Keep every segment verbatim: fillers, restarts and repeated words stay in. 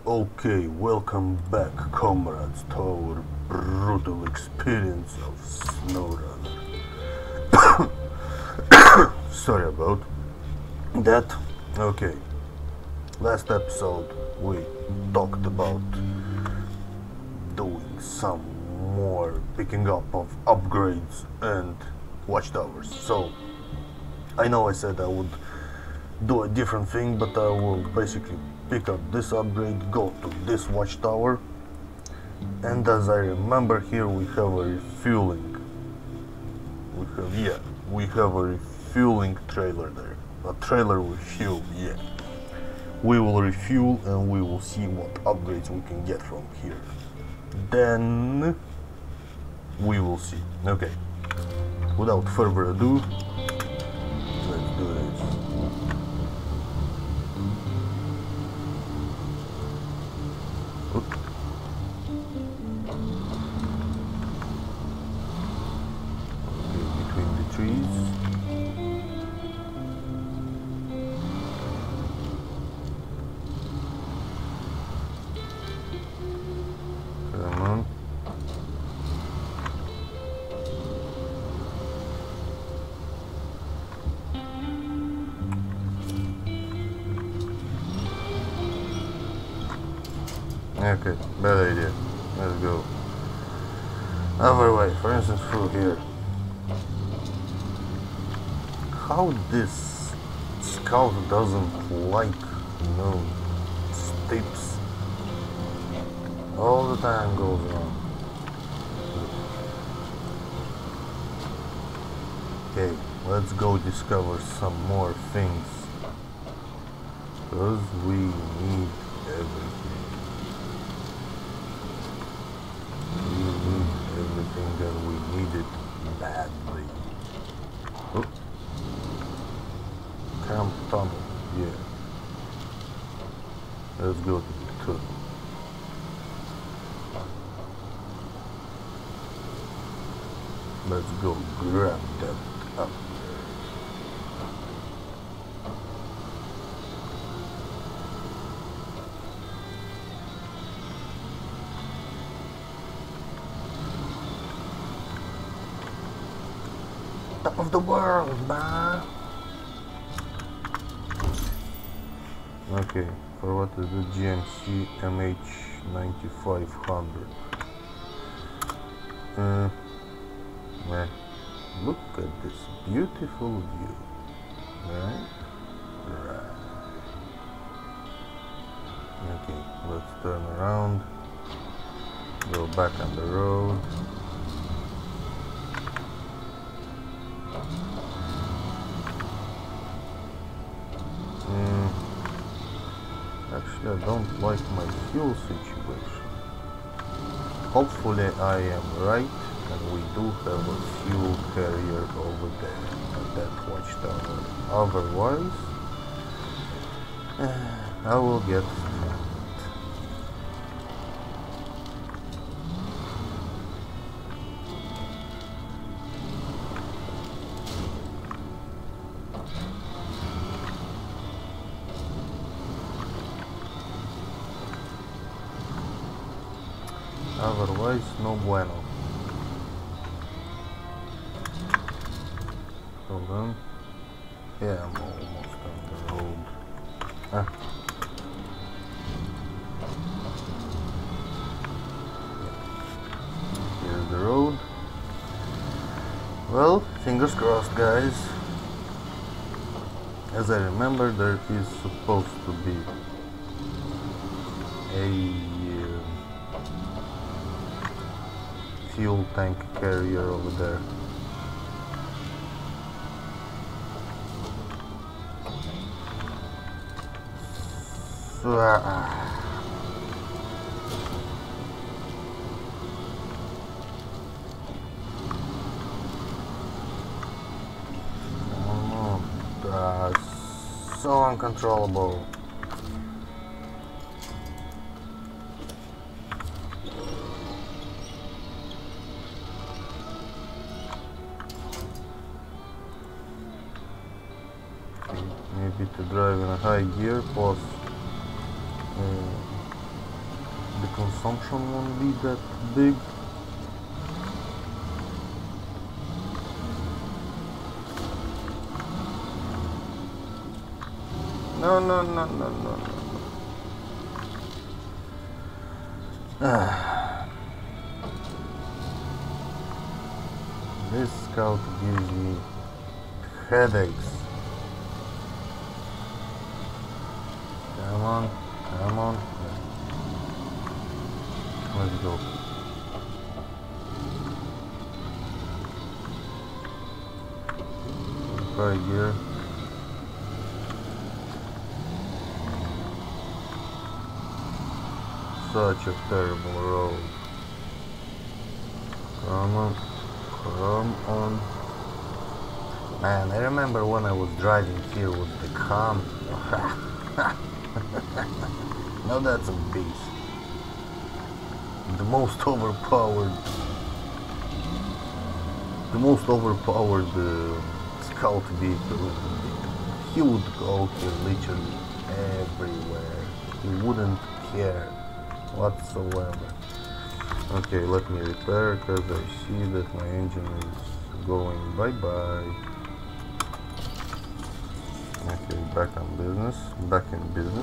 Okay, welcome back, comrades, to our brutal experience of SnowRunner. Sorry about that. Okay, last episode we talked about doing some more picking up of upgrades and watchtowers. So, I know I said I would do a different thing, but I will basically pick up this upgrade, go to this watchtower, and as I remember here we have a refueling. We have, yeah, we have a refueling trailer there. A trailer with fuel, yeah. We will refuel and we will see what upgrades we can get from here. Then we will see. Okay, without further ado, let's do this. Okay, bad idea. Let's go. Other way, for instance, through here. How this scout doesn't like, you know, steps all the time goes wrong. Okay, let's go discover some more things, because we need everything. Everything that we needed badly. Oh. Camp tunnel, yeah. Let's go to the tunnel. Let's go grab that up top of the world, man. Okay, for what is the G M C M H ninety-five hundred? Uh, man, look at this beautiful view, right? Right. Okay, let's turn around, go back on the road. Mm. Actually, I don't like my fuel situation. Hopefully I am right and we do have a fuel carrier over there at that watchtower. Otherwise, uh, I will get stranded. Otherwise, no bueno. Hold on. Yeah, I'm almost on the road. Ah. Yeah. Here's the road. Well, fingers crossed, guys. As I remember, there is supposed to be a fuel tank carrier over there. So, uh, oh, that's so uncontrollable. Maybe to drive in a high gear plus uh, the consumption won't be that big. No, no, no, no, no, no. Ah. This scout gives me headaches. Come on, come on. Let's go. Right here. Such a terrible road. Come on, come on. Man, I remember when I was driving here with the calm. Now that's a beast. The most overpowered, the most overpowered uh, scout vehicle. He would go here literally everywhere. He wouldn't care whatsoever. Okay, let me repair because I see that my engine is going bye-bye. Okay, back on business, back in business.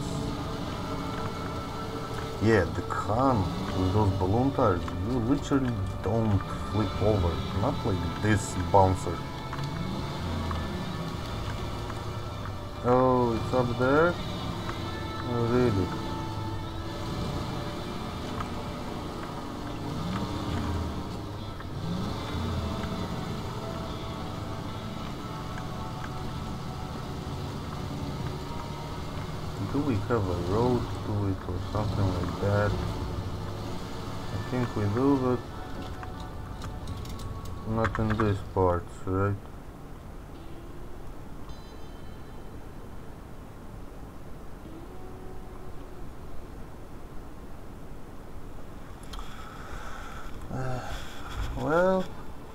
Yeah, the con with those balloon tires, you literally don't flip over, not like this bouncer. Oh, it's up there? Oh, really? Do we have a road to it or something like that? I think we do, but not in these parts, right? Uh, well,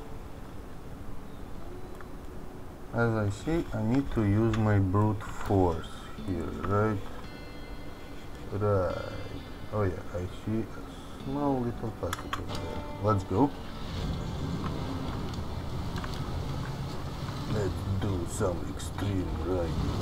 as I see, I need to use my brute force here, right? Right. Oh yeah, I see a small little package over there. Let's go. Let's do some extreme riding.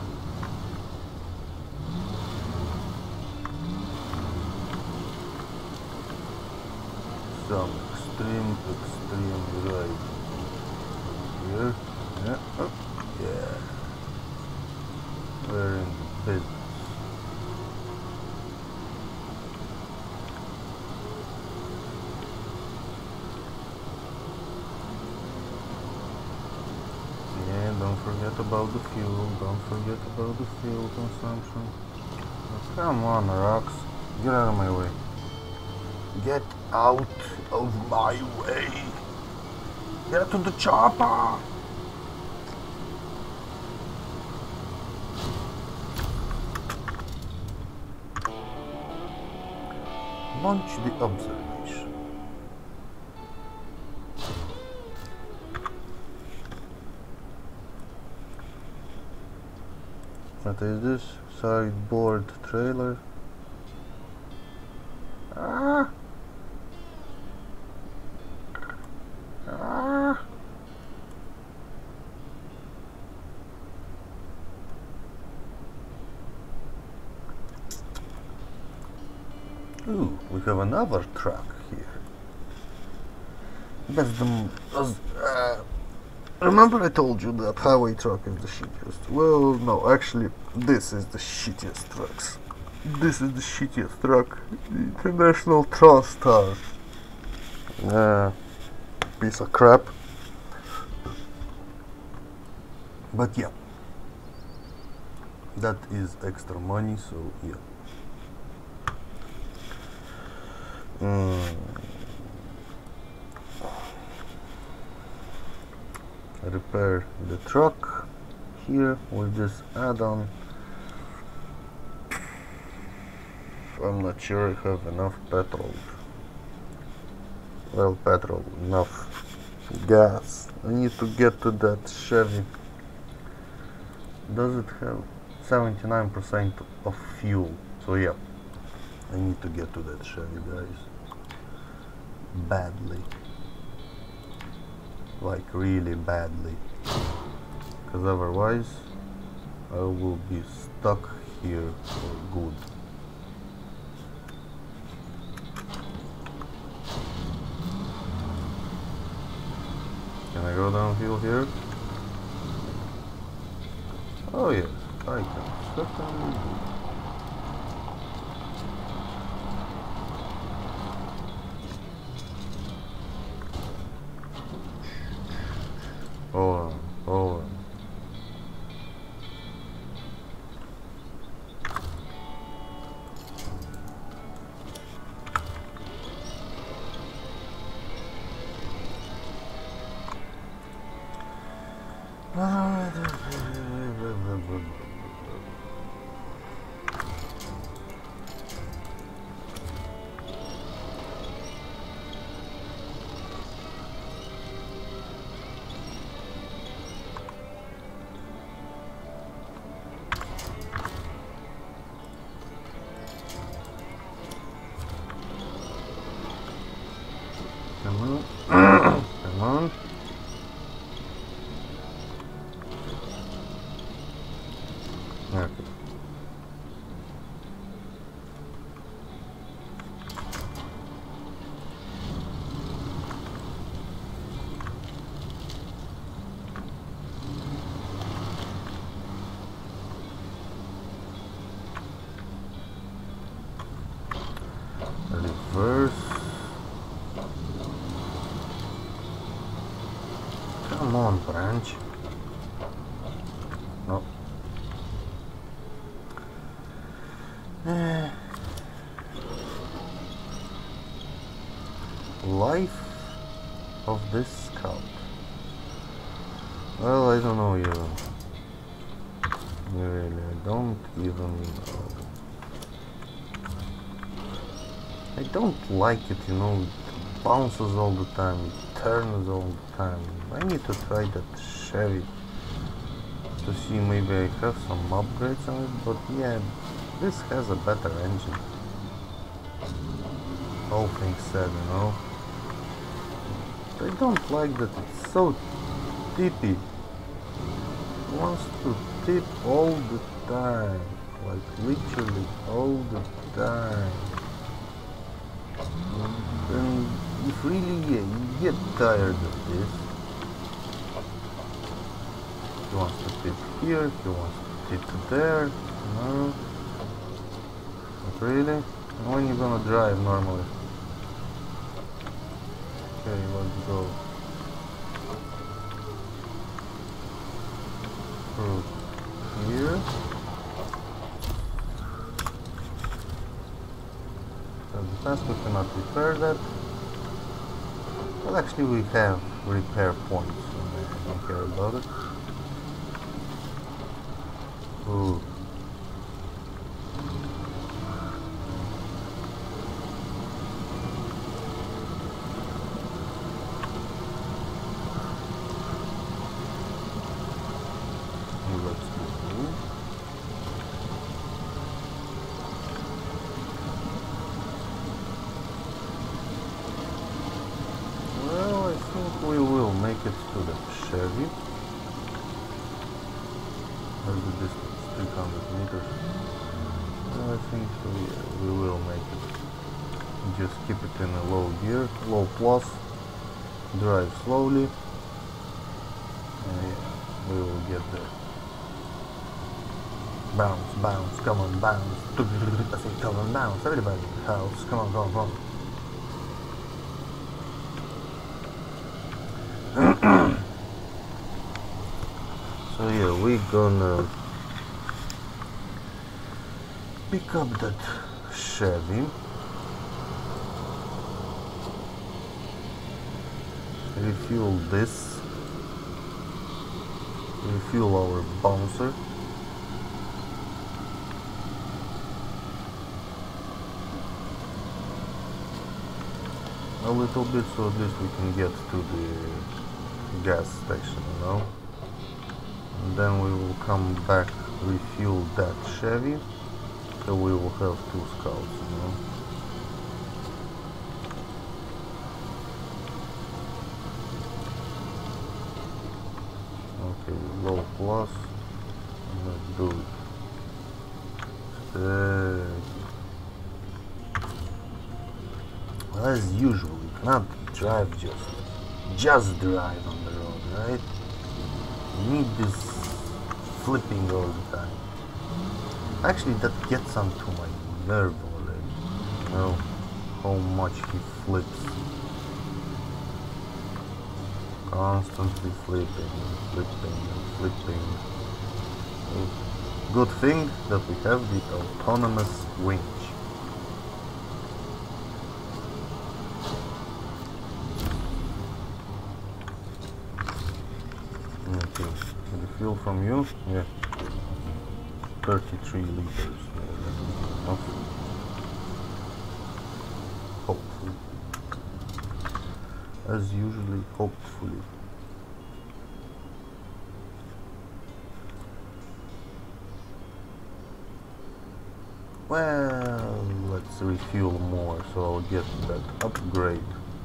Some extreme, extreme riding. Here. Yeah. Oh, yeah. We're in business. Don't forget about the fuel, don't forget about the fuel consumption. Oh, come on, rocks. Get out of my way. Get out of my way. Get to the chopper. Launch the observation. What is this? Sideboard trailer? Ah! Ah! Ooh, we have another truck here. That's the... Uh, remember I told you that highway truck is the shittiest? Well, no, actually, this is the shittiest trucks. This is the shittiest truck. The International TranStar. Uh, piece of crap. But yeah. That is extra money, so yeah. Mm. Repair the truck here with this add-on. I'm not sure I have enough petrol. Well, petrol, enough gas. I need to get to that Chevy. Does it have seventy-nine percent of fuel? So yeah, I need to get to that Chevy, guys. Badly. Like really badly. Because otherwise I will be stuck here for good. Can I go downhill here? Oh yes, I can certainly do. Hold on, hold on. Come on. Come on. Okay. Reverse. Come on, branch. No. Eh. Life of this scout. Well, I don't know even. Really, I don't even know. I don't like it, you know, it bounces all the time, it turns all the time. I need to try that Chevy to see maybe I have some upgrades on it, but yeah, this has a better engine. All things said, you know. I don't like that it's so tippy. It wants to tip all the time, like literally all the time. And if really, yeah, you get tired of this. He wants to tip here, he wants to tip there, no. Not really? When you gonna drive normally? Okay, let's go. Through here. Because we cannot repair that. Well, actually we have repair points, so I don't care about it. Ooh. Let's go. Well, I think we will make it to the Chevy. Where's the distance? three hundred meters. Well, I think so, yeah, we will make it. Just keep it in a low gear, low plus, drive slowly, and yeah, we will get there. Bounce, bounce, come on, bounce. I say come on, bounce, everybody in the house, come on, come on, come on. So yeah, we're gonna pick up that Chevy, refuel this, refuel our bouncer, a little bit so at least we can get to the gas station, you know. And then we will come back, refuel that Chevy, So we will have two scouts, you know. Okay, low plus. Let's do it. Uh, as usual, you cannot drive just just drive on the road, right? You need this flipping all the time. Actually, that gets onto my nerve already. You know how much he flips. Constantly flipping and flipping and flipping. Good thing that we have the autonomous winch. Okay, the fuel from you? Yeah. thirty-three liters. Yeah, hopefully. As usually, hopefully. Well, let's refuel more, so I'll get that upgrade.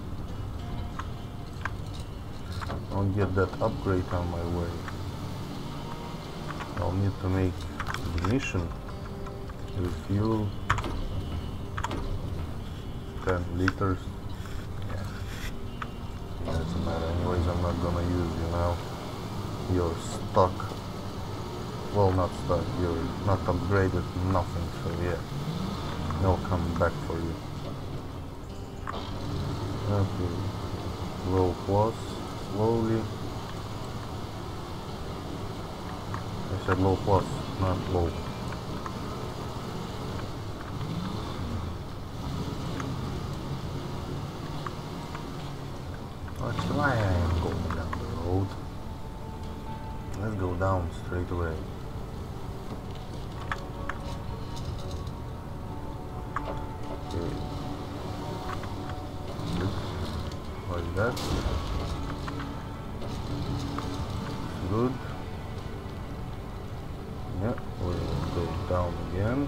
I'll get that upgrade on my way. I'll need to make the mission. Refuel. ten liters. Yeah. Doesn't matter. Anyways, I'm not gonna use you now. You're stuck. Well, not stuck. You're not upgraded. Nothing. So yeah. I'll come back for you. Okay. Low plus. Slowly. I said low plus, not low. That's why I am going down the road. Let's go down straight away. Okay. What is that? Good. Yeah, we'll go down again.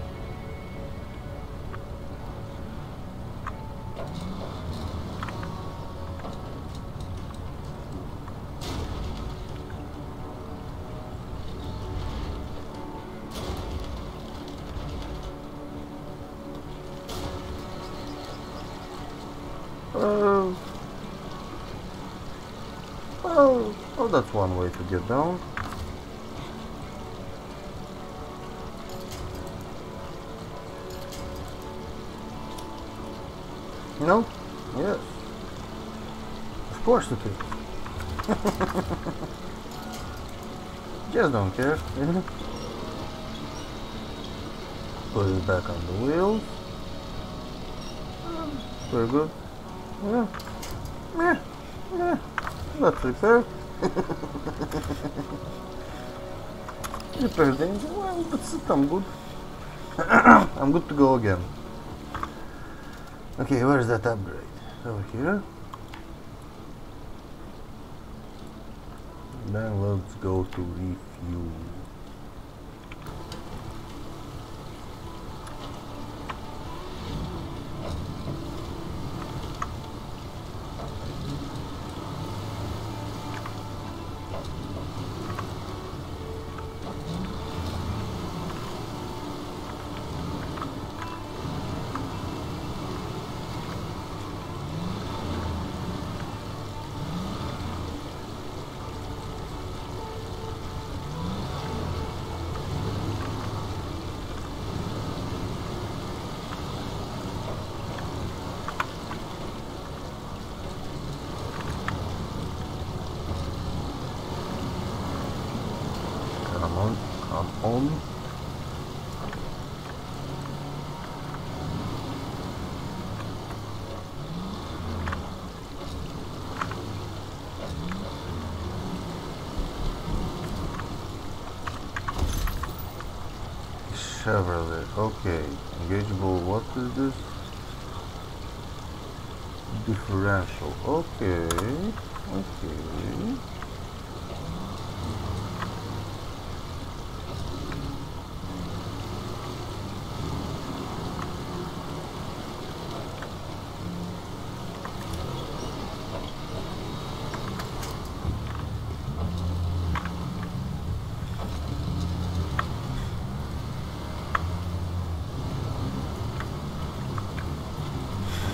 Uh, well, oh, that's one way to get down. No? Yes. Of course it is. Just don't care. Put it back on the wheels. Very good. Yeah. Yeah. Yeah. Let's repair. Repair the engine. Well, that's it. I'm good. I'm good to go again. Okay, where's that upgrade? Over here. Then let's go to refuel. On, come on. Chevrolet, okay. Engageable, what is this? Differential, okay, okay.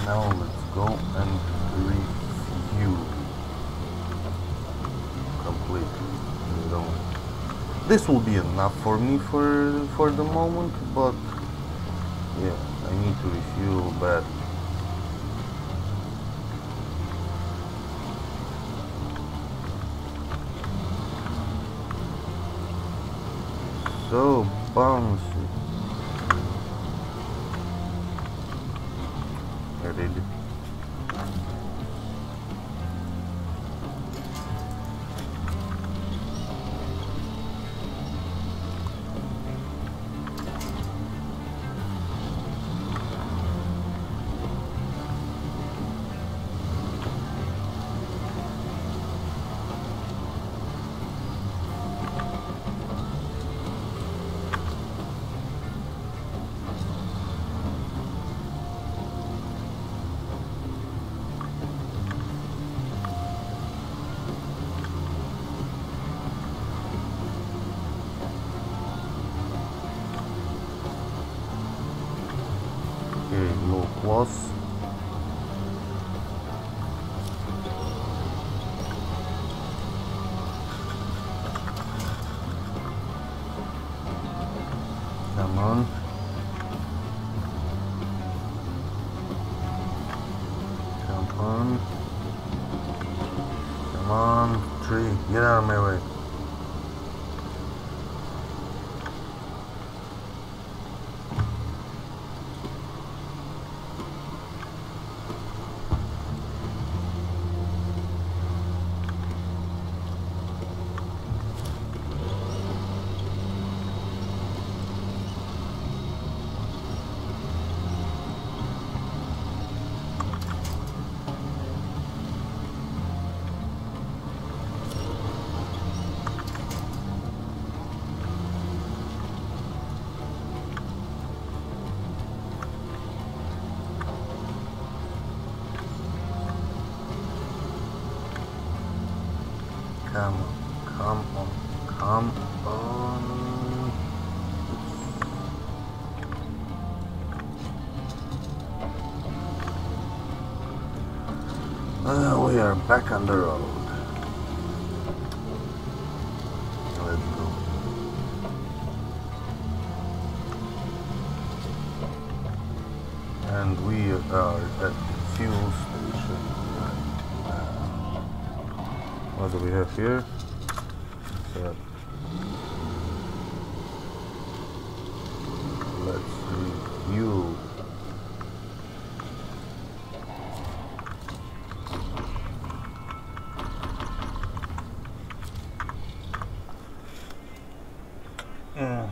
Now let's go and refuel completely. You know, this will be enough for me for for the moment, but yeah, I need to refuel bad. So bouncy. Really? Okay, low plus. Come on. Come on. Come on. Tree, get out of my way. Come on, come on, come on. Uh, we are back on the road. Let's go. And we are at the fuel station. What do we have here? So let's review. Mm.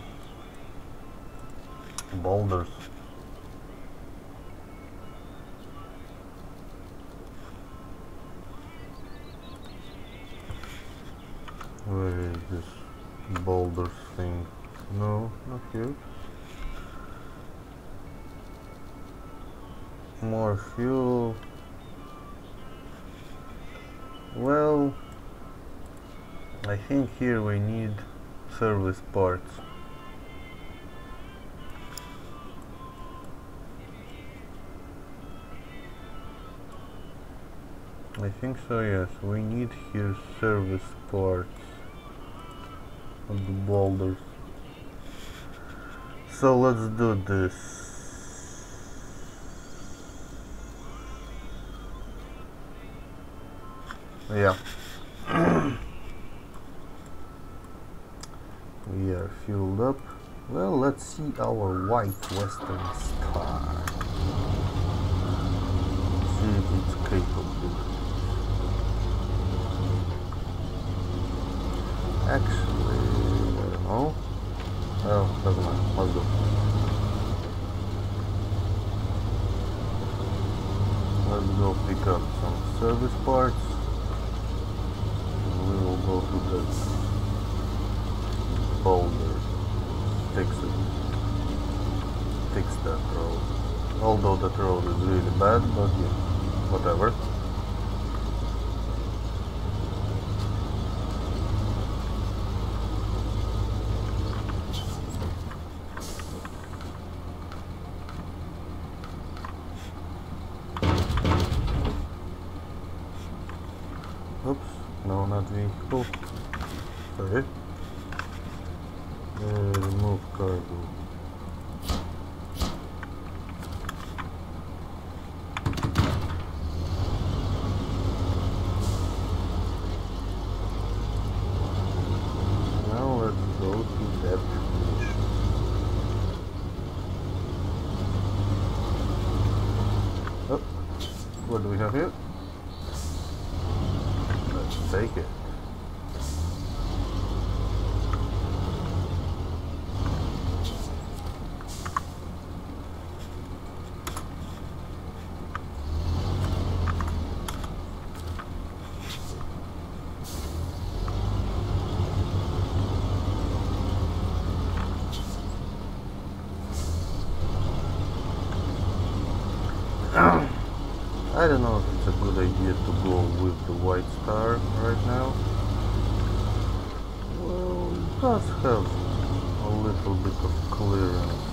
Boulders. Where is this boulders thing? No, not here. More fuel. Well, I think here we need service parts. I think so, yes. We need here service parts of the boulders. So let's do this. Yeah. We are fueled up. Well, let's see our white western star. See if it's capable. Actually, I don't know. Oh, doesn't matter. Let's go. Let's go pick up some service parts. And we will go to the boulder. Fix it. Fix that road. Although that road is really bad, but yeah, whatever. not vehicle. Sorry. Uh, remove cargo. Now let's go to that mission. Oh, what do we have here? Let's take it. I don't know if it's a good idea to go with the white star right now. Well, it does have a little bit of clearance.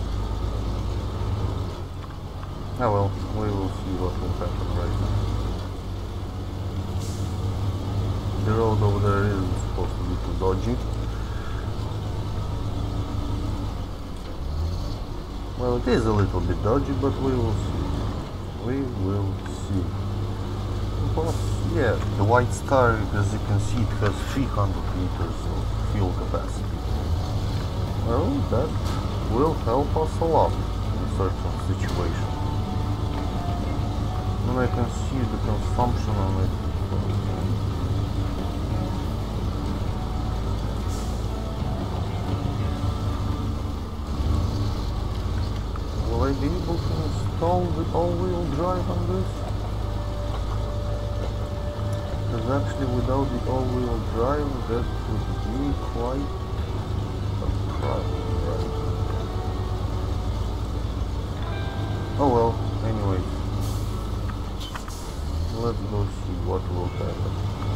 Oh well, we will see what will happen right now. The road over there isn't supposed to be too dodgy. Well, it is a little bit dodgy, but we will see. We will see. Plus, yeah, the white star, as you can see, it has three hundred liters of fuel capacity. Well, that will help us a lot in certain situations. And I can see the consumption on it. Will I be able to install the all-wheel drive on this? Because actually without the all-wheel drive that would be quite a problem, right? Oh well, anyways. Let's go see what will happen.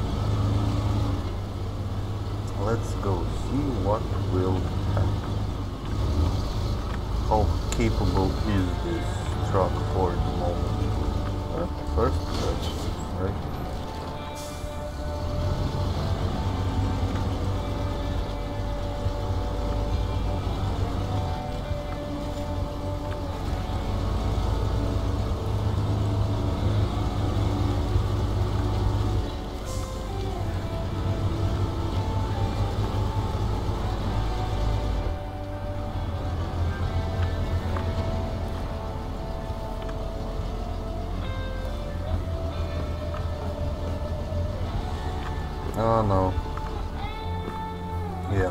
Let's go see what will happen. How capable is this truck for the moment? Well, first, first, right? Oh no. Yeah.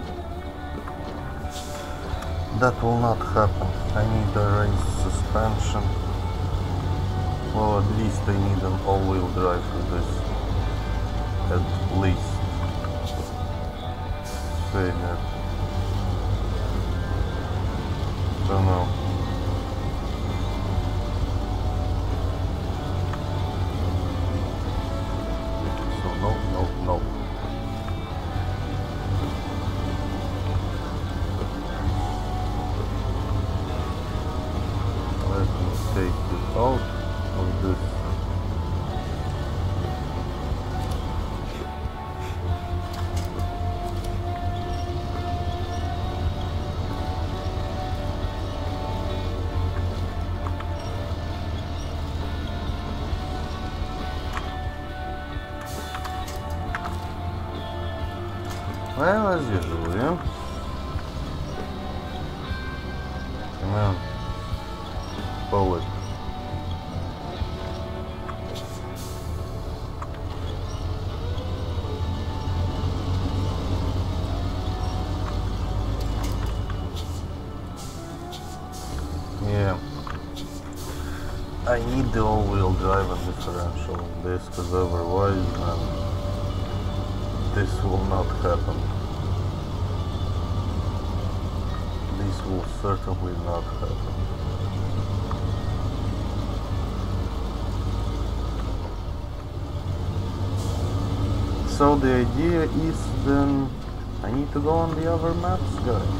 That will not happen. I need a raised suspension. Well, at least I need an all-wheel drive for this. At least. Say that. Don't know. So no, no, no. Let me take it out of this. Well, as usual, yeah? Come on. Pull it. Yeah. I need the all-wheel drive and differential on this, because otherwise, man, this will not happen. This will certainly not happen. So the idea is then I need to go on the other maps, guys,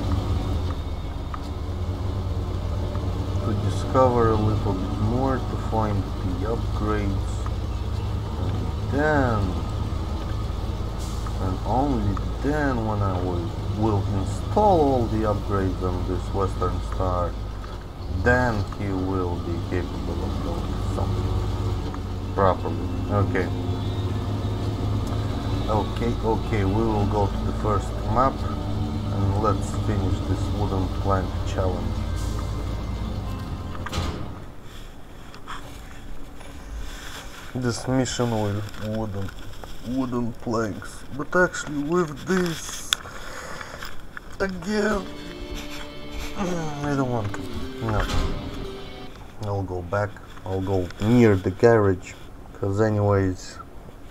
to discover a little bit more, to find the upgrades, and then and only then when I will, will install all the upgrades on this Western Star, then he will be capable of doing something properly. Okay. Okay, okay, we will go to the first map and let's finish this wooden plank challenge. This mission with wooden wooden planks, but actually with this again, I don't want to. No, I'll go back. I'll go near the garage, because anyways,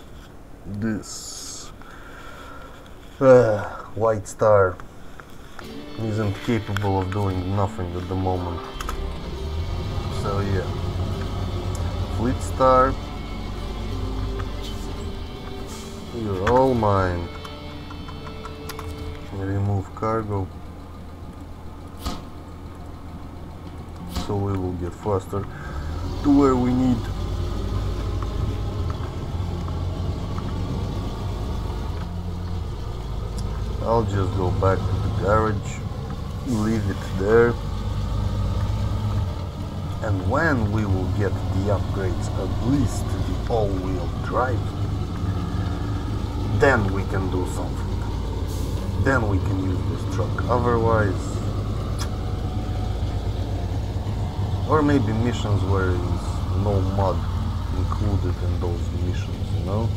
this uh, White Star isn't capable of doing nothing at the moment. So yeah, Fleet Star, you're all mine. Remove cargo, so we will get faster to where we need. I'll just go back to the garage, leave it there, and when we will get the upgrades, at least the all-wheel drive, then we can do something. Then we can use this truck. Otherwise, or maybe missions where is no mud included in those missions, you know?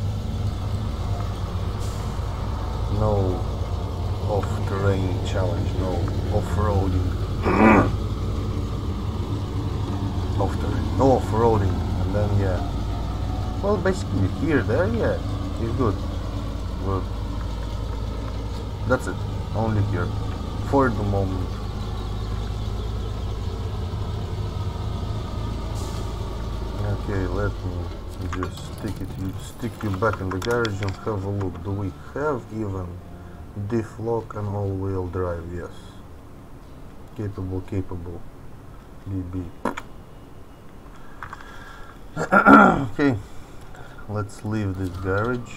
No off-terrain challenge, no off-roading. Off-terrain, no off-roading, and then yeah. Well, basically here, there, yeah, it's good. But that's it, only here, for the moment. Okay, let me just stick it, you stick you back in the garage and have a look. Do we have even diff lock and all-wheel drive? Yes. Capable, capable. B B. Okay, let's leave this garage.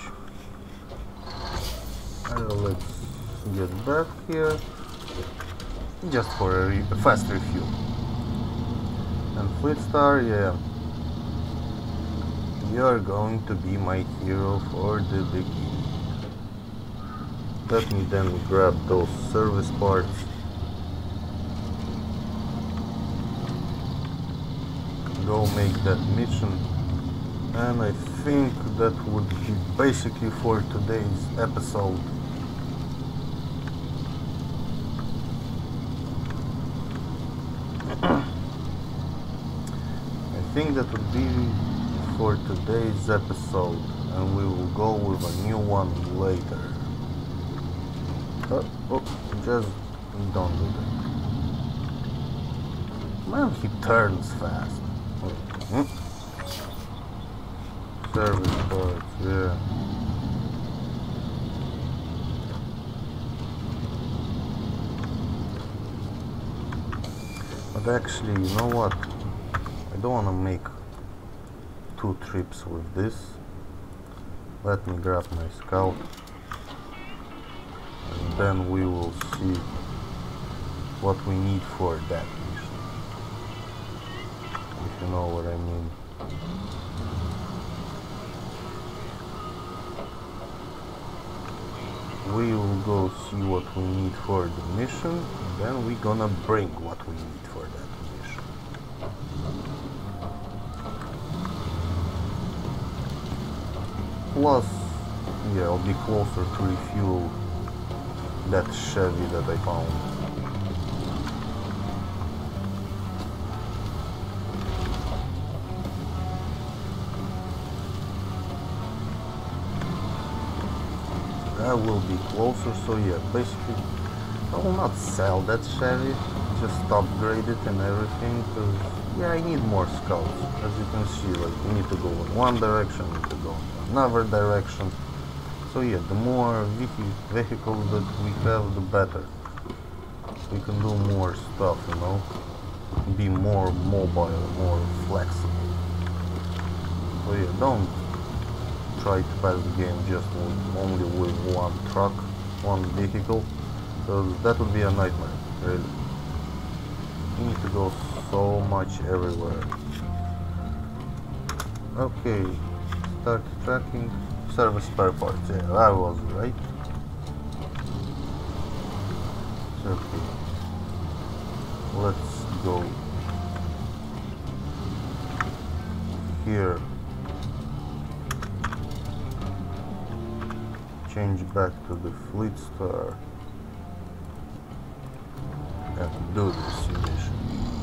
Uh, let's get back here, just for a, re a fast refuel. And Fleet Star, yeah, you're going to be my hero for the beginning. Let me then grab those service parts. Go make that mission. And I think that would be basically for today's episode. I think that would be for today's episode, and we will go with a new one later. Oh, oh, just don't do that. Man, he turns fast. Hmm? Service parts, yeah. But actually, you know what? I don't want to make two trips with this. Let me grab my scout, and then we will see what we need for that mission, if you know what I mean. We will go see what we need for the mission, and then we're gonna bring what we need for that mission. Plus, yeah, I'll be closer to refuel that Chevy that I found. I will be closer, so yeah, basically I will not sell that Chevy, just upgrade it and everything, because yeah, I need more scouts. As you can see, like, we need to go in one direction, we need to go in another direction. So yeah, the more vehicles that we have, the better. We can do more stuff, you know, be more mobile, more flexible. So yeah, don't try to pass the game just with, only with one truck, one vehicle, because that would be a nightmare, really. You need to go so much everywhere. Okay, start tracking, service spare parts, yeah, I was right. Okay, let's go here, change back to the Fleet Star and do this mission.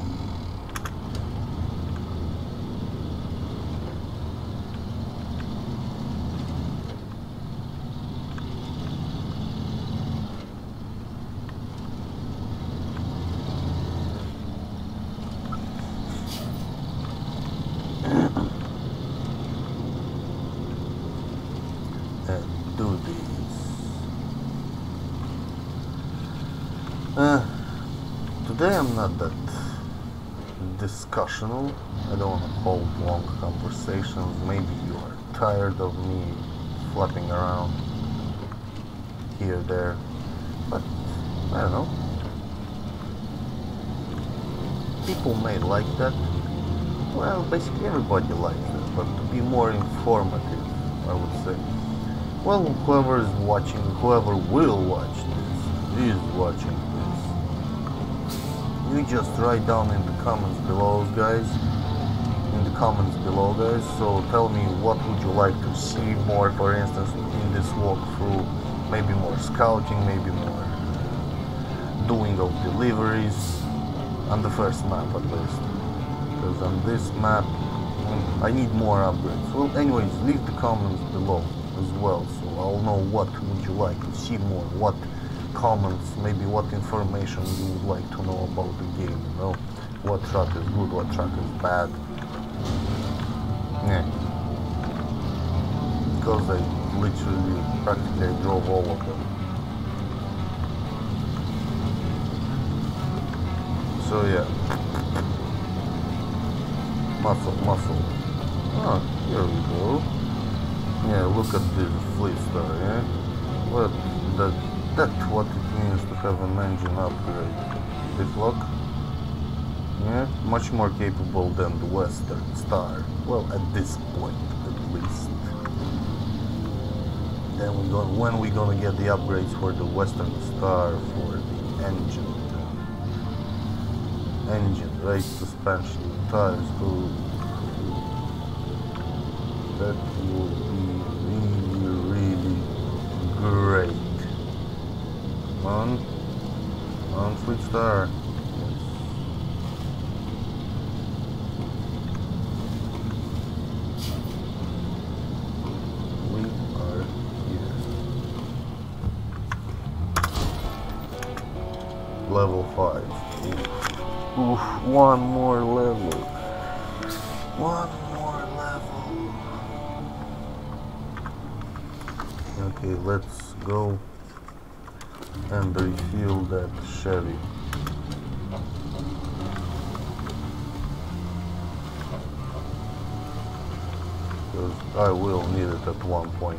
Uh, today I'm not that discussional. I don't want to hold long conversations. Maybe you are tired of me flapping around here, there, but I don't know. People may like that. Well, basically everybody likes it, but to be more informative, I would say. Well, whoever is watching, whoever will watch this, is watching this. You just write down in the comments below, guys. In the comments below, guys. So tell me what would you like to see more, for instance, in this walkthrough. Maybe more scouting, maybe more doing of deliveries on the first map at least. Because on this map, I need more upgrades. Well, anyways, leave the comments below as well, so I'll know what would you like to see more, what comments, maybe what information you would like to know about the game, you know, what truck is good, what truck is bad. Yeah, because I literally practically drove all of them. So yeah, muscle, muscle. Ah, here we go. Yeah, look at this Fleet Star, yeah? What, that, that's what it means to have an engine upgrade. This look? Yeah, much more capable than the Western Star. Well, at this point, at least. Then we go, when we gonna get the upgrades for the Western Star for the engine? Engine, race, suspension, tires, ooh. That would be really, really great. Come on, come on, Fleet Star. Yes. We are here. Level five. Oof. Oof, one more level. One more level. Okay, let's go and refuel that Chevy. Because I will need it at one point.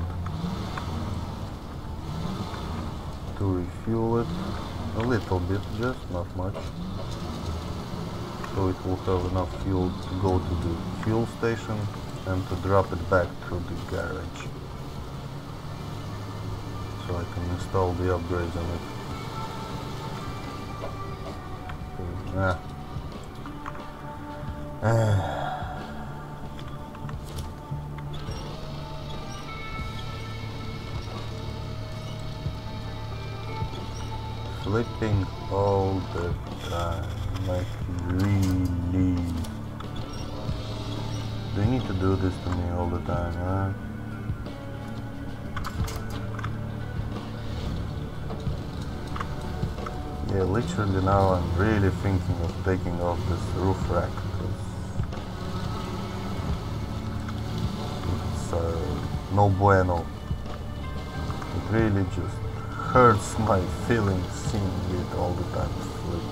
To refuel it a little bit, just not much. So it will have enough fuel to go to the fuel station and to drop it back to the garage. So I can install the upgrades on it. Ah. Ah. Flipping all the time, like really. Do you need to do this to me all the time, huh? Yeah, literally now I'm really thinking of taking off this roof rack, because it's uh, no bueno. It really just hurts my feelings seeing it all the time flip.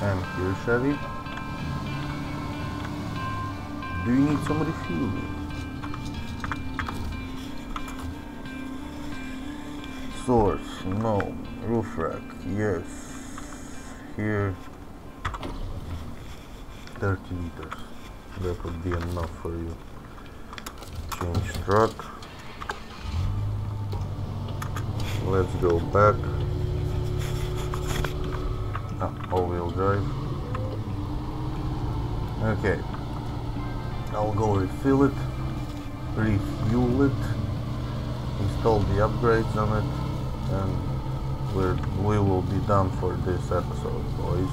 And here, Chevy. Do you need some refueling? Source, no. Roof rack, yes. Here, thirty liters. That would be enough for you. Change truck. Let's go back. Ah, all-wheel drive. Okay. I'll go refill it, refuel it, install the upgrades on it, and we're, we will be done for this episode, boys.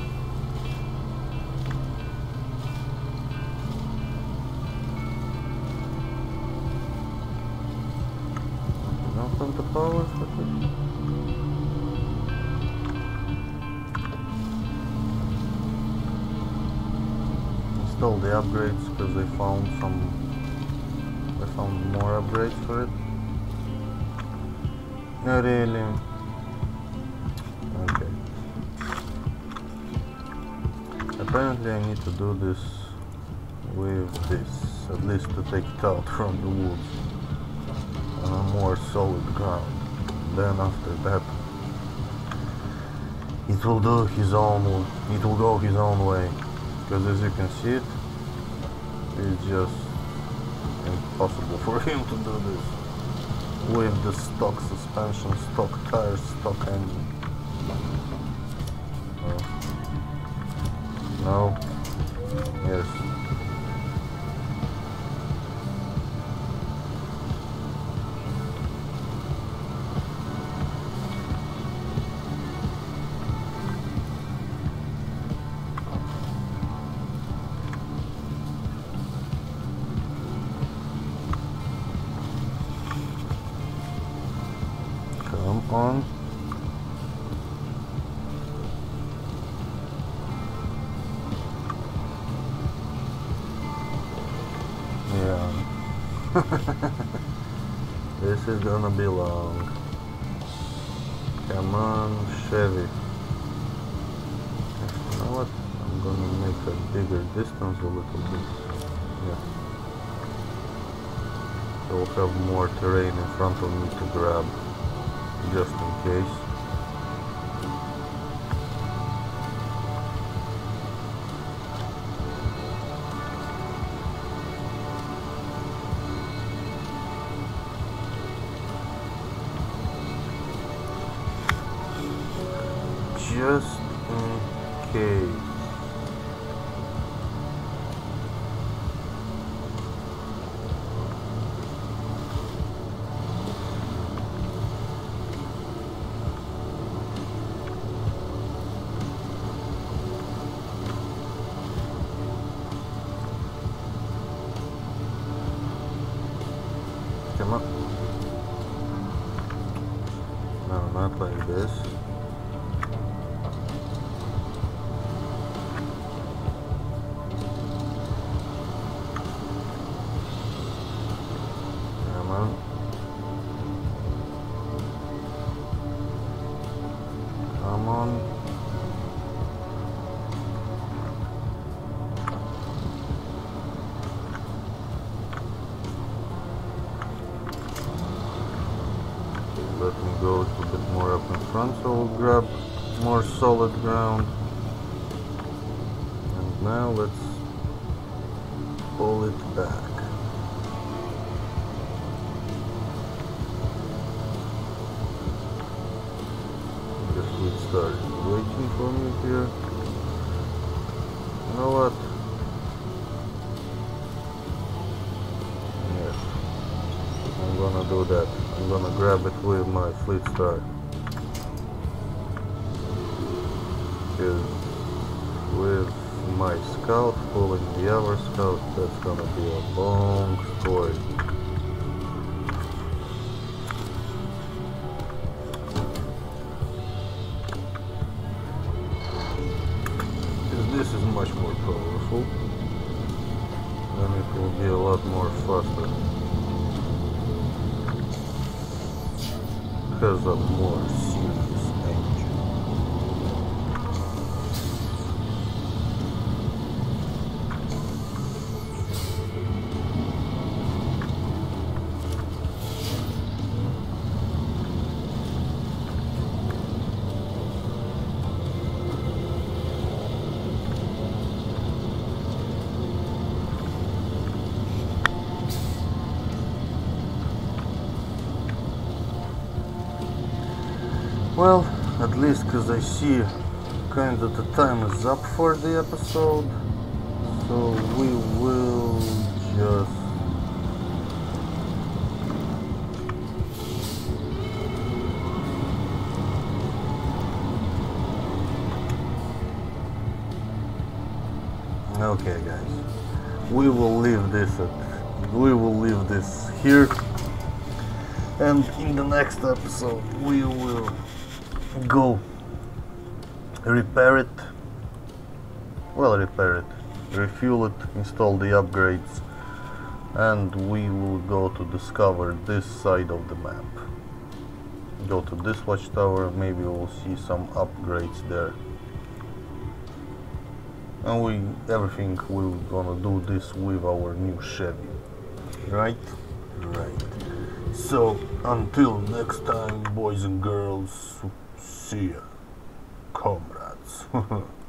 Open the power socket. Install the upgrades because they found some. They found more upgrades for it. Not really. Okay. Apparently, I need to do this with this, at least to take it out from the woods on a more solid ground. Then after that, it will do his own. It will go his own way. Because as you can see it, it's just impossible for him to do this with the stock suspension, stock tires, stock engine. No. No. Yes. On. Yeah. This is gonna be long. Come on, Chevy. You know what? I'm gonna make a bigger distance a little bit. Yeah. So we'll have more terrain in front of me to grab. Just in case. Just in case. Come on. No, not like this. Come on. Come on. Let me go a little bit more up in front so we'll grab more solid ground. And now let's pull it back. The fleet started waiting for me here. You know what? Yes, I'm gonna do that. I'm gonna grab it with my fleet start. Because with my scout pulling the other scout, that's gonna be a long story. Because this is much more powerful, and it will be a lot more faster. Because of more serious engine. Well, at least because I see kind of the time is up for the episode, so we will just okay guys, we will leave this at we will leave this here, and in the next episode we will go repair it, well repair it, refuel it, install the upgrades, and we will go to discover this side of the map. Go to this watchtower, maybe we'll see some upgrades there. And we, everything we're gonna do this with our new Chevy. Right? Right. So, until next time, boys and girls, see ya, comrades.